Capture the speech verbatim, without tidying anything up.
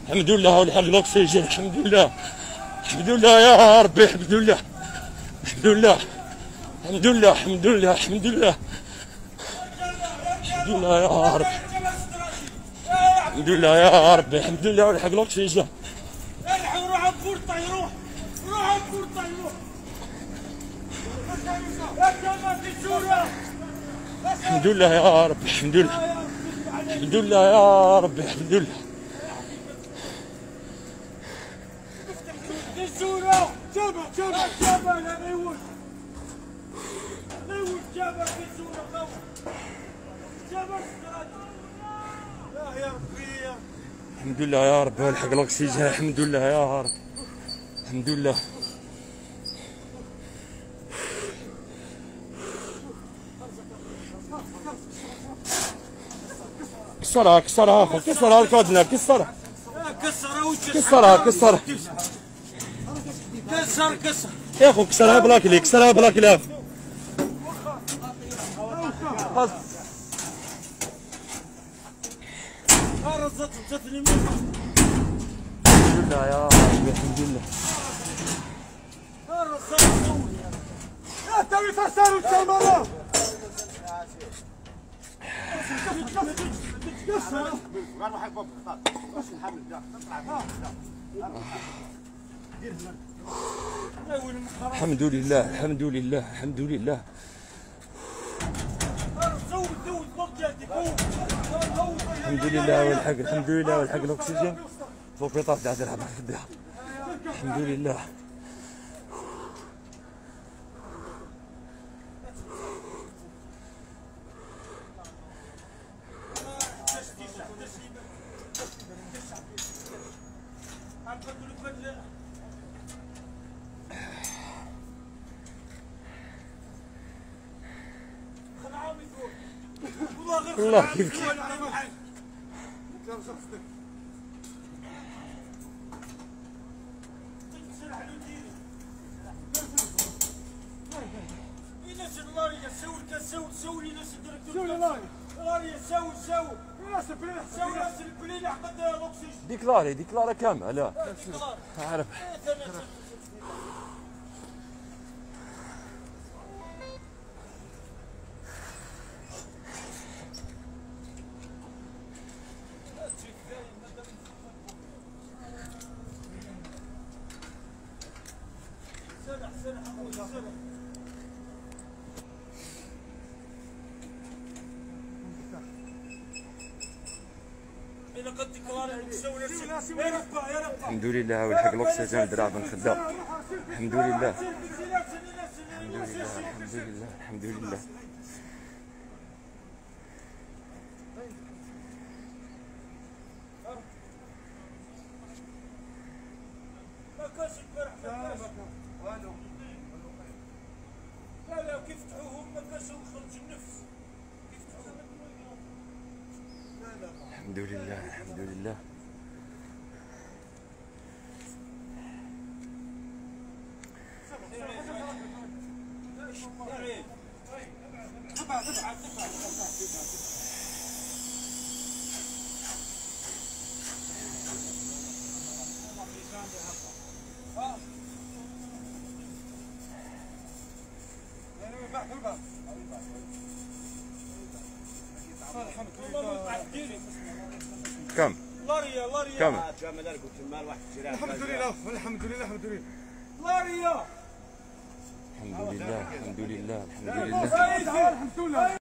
الحمد لله والحق الاكسجين. الحمد لله الحمد لله يا ربي. الحمد لله الحمد لله الحمد لله الحمد لله الحمد لله الحمد لله يا رب. الحمد لله يا ربي. الحمد لله والحق الاكسجين. الحق روح بورطه يروح روح بورطه يروح. الحمد لله يا رب. الحمد لله الحمد لله يا ربي. الحمد لله الصورة جابها جابها جابها لا غيوش غيوش جابها في الصورة جابها لا يا ربي. الحمد لله يا رب والحق الاكسجين. الحمد لله يا رب. الحمد لله. كسرها كسرها اخو كسرها الكادنا كسرها كسرها وش كسرها كسرها كسر كسر يا اخو كسرها بلاكلي كسرها بلاكلي. رزت رزتني الحمد لله يا رب. الحمد لله. رزت يا تبي تسار الكاميرا الحمد لله الحمد لله الحمد لله. الحمد لله والحق الحمد لله والحق الاكسجين. فوق طاف قاعد يلعب في الدار. الحمد لله. الله يبكي. سوي سوي ناس الدكتور سوي لاري سوي سوي ناس البليله سوي ناس البليله حقد الاكسجين. ديكلاري ديكلاري كامله لا اعرف. سنة سنة حمود سنة. الحمد لله والحق الاكسجين دراب خدام. الحمد لله الحمد لله الحمد لله الحمد لله. لا لا كيف فتحوهم ما كاش خرج النفس. الحمد لله الحمد لله. كم؟ لاريا لاريا كم؟ الحمد لله الحمد لله الحمد لله. لاريا الحمد لله الحمد لله الحمد لله.